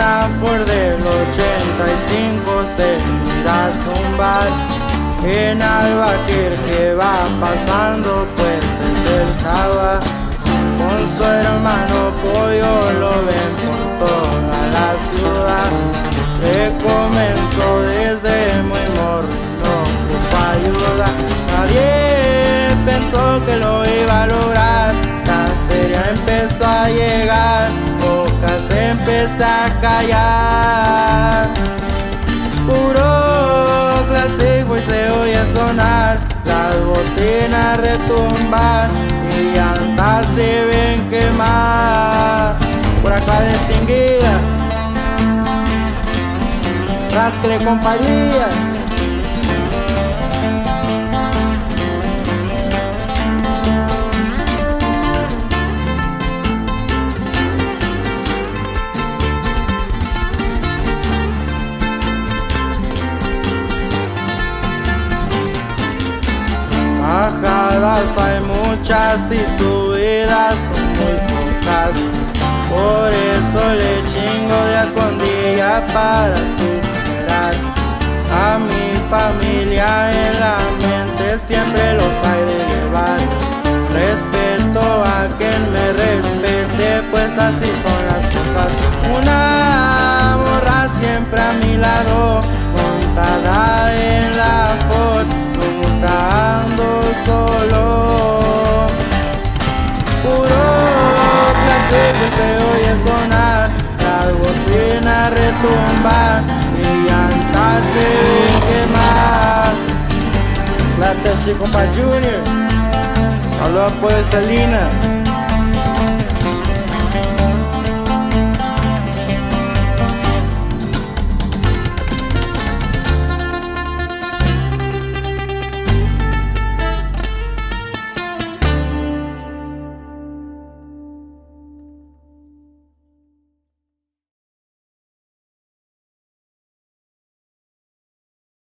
una Ford del 85 se mira a zumbar en Albaquer. Que va pasando pues es el Chava con su hermano Pollo, lo ven por toda la ciudad. Que comenzó desde muy morro, no ocupa ayuda. Nadie pensó que lo iba a lograr. La feria empezó a llegar, Boca se empezó a callar. Puro clásico y se oye sonar, las bocinas retumban y llantas se ven quemar. Por acá distinguida, Rascle compañía. Bajadas hay muchas y subidas son muy pocas, por eso le chingo día con día para superar. A mi familia en la mente siempre los hay de llevar. Respeto a quien me respete, pues así son las cosas. Una morra siempre a mi lado, montada en la Ford, nunca ando solo. Puro clásico se oye sonar, las bocinas retumban y llantas se ven quemar. Slateshi compa Junior, saludos pues Selena.